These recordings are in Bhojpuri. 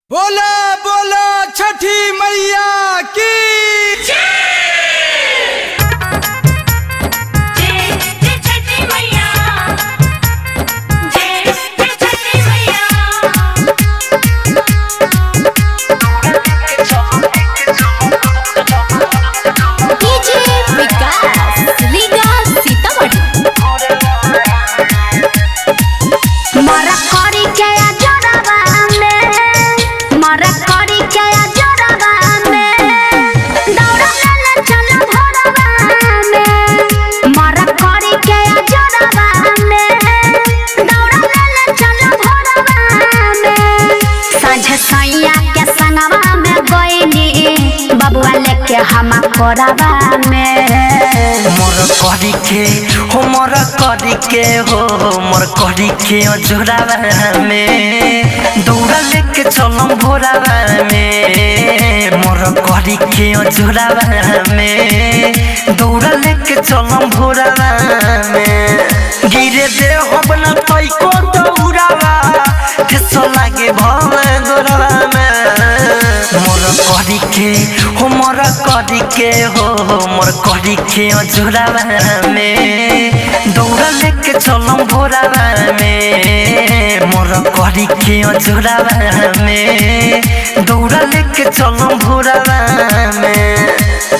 बोला बोला छठी मैया की बबुआ लेके हम कोराबा में मोर करी के हो मोर करी के हो मोर करी के जोराबा में दौड़ा लेके चलम भोराबा में मोर करी के जोराबा में दौड़ा लेके चलम भोराबा में गिरे दे हो बना तई को दौड़ाबा ठेसो लागे भवे गोराबा में मोर करी के हो मोर करी के हो मोर करी के जोराबा में दौड़ा लेके चलम भोराबा में मोर करी के जोराबा में दौड़ा लेके चलम भोराबा में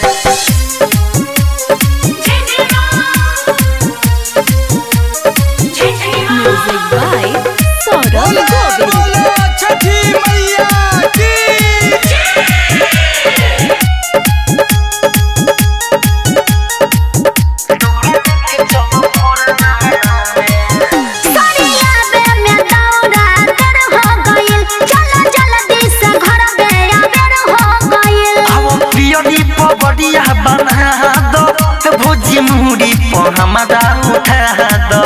भोजी मुड़ी पर हमारा उठा दो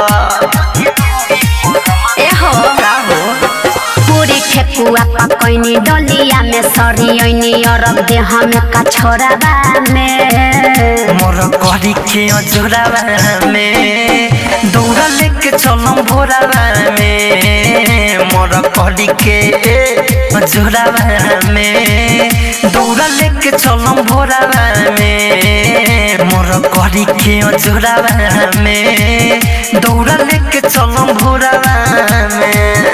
पूरी ठेकुआ पकैनी डलिया में सरियनी अरब दे हमें का छोराबा में मोर करी के जोराबा में दौड़ा लेके चलम भोराबा में मोर करी के जोराबा में दौड़ा लेके चलम भोराबा में मोर करी के जोराबा में दौड़ा लेके चलम भोराबा में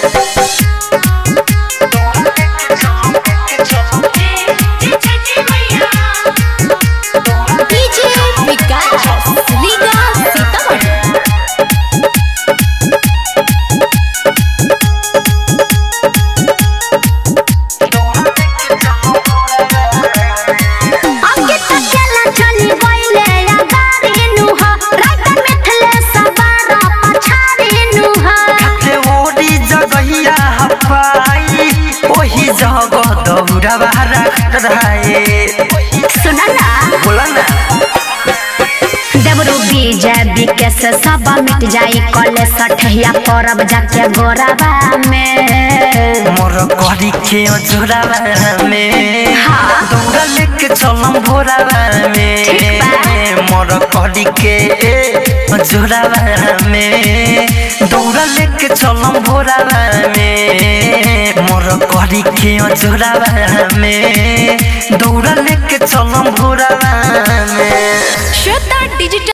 सुना ना बोला ना देवरू बीजेपी के से सब मिट जाई कले सठिया परब जाके गोराबा में मोर करी के जोराबा में दौड़ा लेके चलम भोराबा में मोर करी के जोराबा में दौड़ा लेके चलम भोराबा में मोर करी के जोराबा में दौड़ा लेके चलम भोराबा में श्वेता डिजिटल।